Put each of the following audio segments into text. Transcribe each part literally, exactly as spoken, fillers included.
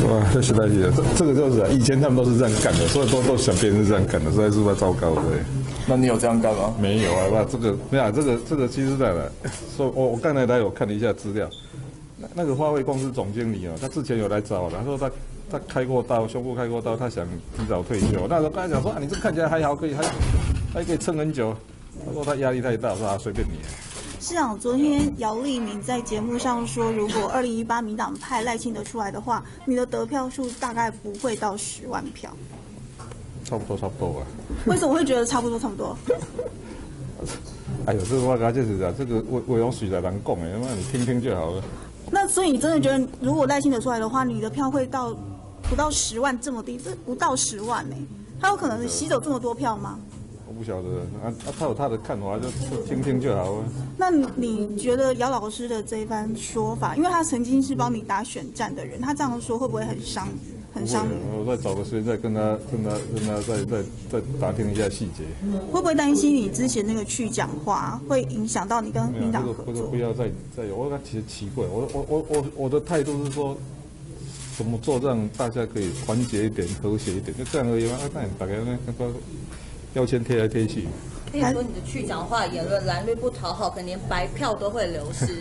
哇，这时代剧了，这这个就是、啊、以前他们都是这样干的，所以都都想别人是这样干的，实在是蛮糟糕的。 那你有这样干吗？ 没有啊，那这个没有、啊，这个这个其实在了，说我我刚才来有看了一下资料，那那个华为公司总经理啊，他之前有来找我，他说他他开过刀，胸部开过刀，他想提早退休。那时候刚才讲说啊，你这看起来还好，可以还还可以撑很久。他说他压力太大，我说啊随便你。 市长，昨天姚立明在节目上说，如果二零一八民党派赖清德出来的话，你的得票数大概不会到十万票。 差不多，差不多吧。 为什么会觉得差不多，差不多？ 哎呦，这个话讲就是讲，这个我我用水来难讲哎，那你听听就好了。 那所以你真的觉得，如果赖清德出来的话，你的票会到不到十万这么低？这不到十万呢、欸，他有可能吸走这么多票吗？ 我不晓得啊，啊他有他的看法，就就听听就好了。 那你觉得姚老师的这一番说法，因为他曾经是帮你打选战的人，他这样说会不会很伤？很伤你？ 我再找个时间再跟他、跟他、跟他再再再打听一下细节。 会不会担心你之前那个去讲话会影响到你跟民党合作？ 这个不要再再有，我其实奇怪，我我我我我的态度是说，怎么做让大家可以团结一点、和谐一点，就这样而已嘛。那大家那那个标签贴来贴去。 例如说你的去讲话言论蓝绿不讨好，可能连白票都会流失。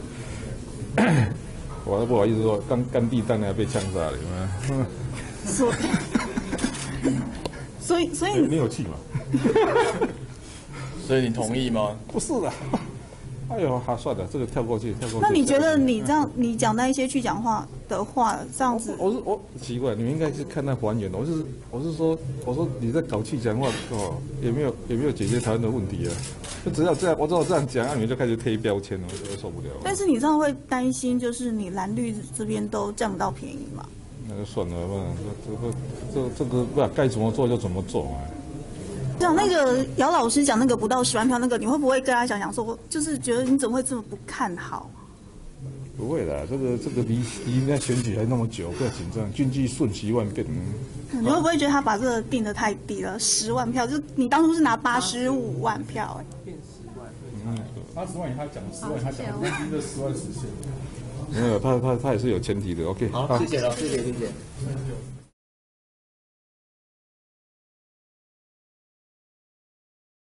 我都不好意思说，甘甘地当然被枪杀了，有没有？ 所所以所以你有气嘛？ 所以你同意吗？ 不是的。哎呦，好，算了，这个跳过去，跳过去。 那你觉得你这样，你讲那一些去讲话的话，这样子？ 我是我奇怪，你们应该是看那还原的。我是我是说，我说你在搞去讲话哦，有没有有没有解决台湾的问题啊？就只要这样，我只要这样讲，那你们就开始贴标签了，我就受不了。 但是你这样会担心，就是你蓝绿这边都占不到便宜嘛？ 那就算了吧，这个这这个不该怎么做就怎么做嘛。 讲那个姚老师讲那个不到十万票那个，你会不会跟他讲讲说，就是觉得你怎么会这么不看好？ 不会的，这个这个离离那选举还那么久，不要紧张，军纪瞬息万变。 你会不会觉得他把这个定得太低了？十万票，就你当初是拿八十五万票、欸， 变十万，嗯，八十万他讲十万，他讲这十万实现。 没有，他他他也是有前提的。OK， 好，谢谢了，谢谢谢谢。